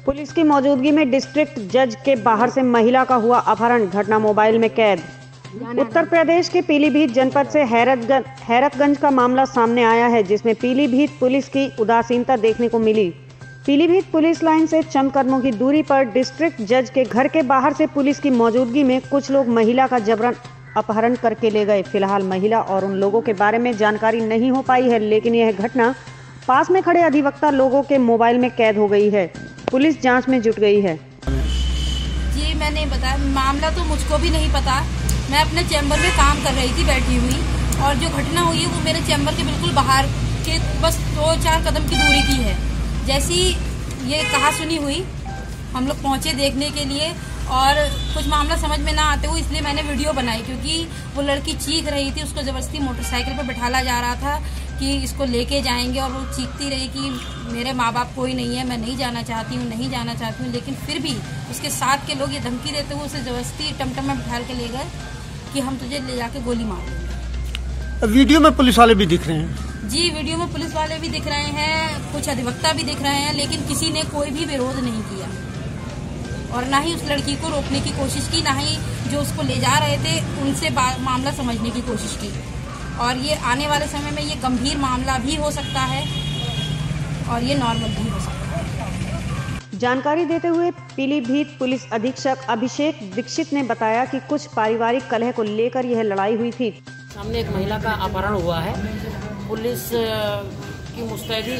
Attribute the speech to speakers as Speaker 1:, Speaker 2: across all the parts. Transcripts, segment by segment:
Speaker 1: Police की मौजूदगी में डिस्ट्रिक्ट जज के बाहर से महिला का हुआ अपहरण, घटना मोबाइल में कैद। उत्तर प्रदेश के पीलीभीत जनपद से हैरतगंज का मामला सामने आया है, जिसमें पीलीभीत पुलिस की उदासीनता देखने को मिली। पीलीभीत पुलिस लाइन से चंद कदमों की दूरी पर डिस्ट्रिक्ट जज के घर के बाहर से पुलिस की मौजूदगी में कुछ लोग महिला का जबरन अपहरण करके ले गए। फिलहाल महिला और उन लोगों के बारे में जानकारी नहीं हो पाई है, लेकिन यह घटना पास में खड़े अधिवक्ता लोगों के मोबाइल में कैद हो गई है। पुलिस जांच में जुट गई है।
Speaker 2: जी मैंने बताया, मामला तो मुझको भी नहीं पता। मैं अपने चैम्बर में काम कर रही थी बैठी हुई, और जो घटना हुई है वो मेरे चैम्बर के बिल्कुल बाहर के बस 2-4 कदम की दूरी की है। जैसी ये कहा सुनी हुई, हम लोग पहुंचे देखने के लिए, और कुछ मामला समझ में ना आते हुए इसलिए मैंने वीडियो बनाई, क्योंकि वो लड़की चीख रही थी। उसको जबरदस्ती मोटरसाइकिल पर बैठाला जा रहा था कि इसको लेके जाएंगे, और वो चीखती रही कि मेरे माँ बाप कोई नहीं है, मैं नहीं जाना चाहती हूँ, नहीं जाना चाहती हूँ। लेकिन फिर भी उसके साथ के लोग ये धमकी देते हुए उसे जबरदस्ती टमटम में बैठा के ले गए कि हम तुझे ले जाके गोली मार देंगे।
Speaker 3: वीडियो में पुलिस वाले भी दिख रहे हैं।
Speaker 2: जी वीडियो में पुलिस वाले भी दिख रहे हैं, कुछ अधिवक्ता भी दिख रहे हैं, लेकिन किसी ने कोई भी विरोध नहीं किया, और ना ही उस लड़की को रोकने की कोशिश की, ना ही जो उसको ले जा रहे थे उनसे मामला समझने की कोशिश की। और ये आने वाले समय में ये गंभीर मामला भी हो सकता है, और ये नॉर्मल भी हो सकता है।
Speaker 1: जानकारी देते हुए पीलीभीत पुलिस अधीक्षक अभिषेक दीक्षित ने बताया कि कुछ पारिवारिक कलह को लेकर यह लड़ाई हुई थी।
Speaker 4: सामने एक महिला का अपहरण हुआ है। पुलिस की मुस्तैदी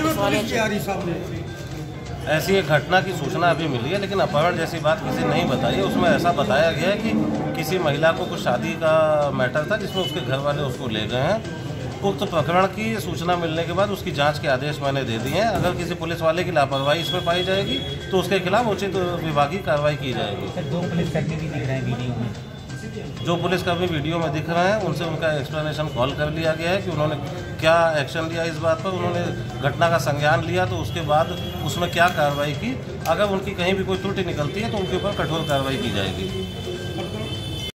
Speaker 5: ऐसी एक घटना की सूचना अभी मिली है, लेकिन अपहरण जैसी बात किसी नहीं बताई है। उसमें ऐसा बताया गया है कि किसी महिला को कुछ शादी का मैटर था, जिसमें उसके घर वाले उसको ले गए हैं। उक्त प्रकरण की सूचना मिलने के बाद उसकी जांच के आदेश मैंने दे दिए हैं। अगर किसी पुलिस वाले की लापरवाही इसमें पाई जाएगी तो उसके खिलाफ उचित विभागीय कार्रवाई की जाएगी।
Speaker 6: सर, 2 पुलिसकर्मी भी दिख रहे हैं वीडियो में।
Speaker 5: जो पुलिसकर्मी वीडियो में दिख रहे हैं उनसे उनका एक्सप्लेनेशन कॉल कर लिया गया है कि उन्होंने क्या एक्शन लिया इस बात पर। उन्होंने घटना का संज्ञान लिया, तो उसके बाद उसमें क्या कार्रवाई की। अगर उनकी कहीं भी कोई त्रुटि निकलती है तो उनके ऊपर कठोर कार्रवाई की जाएगी।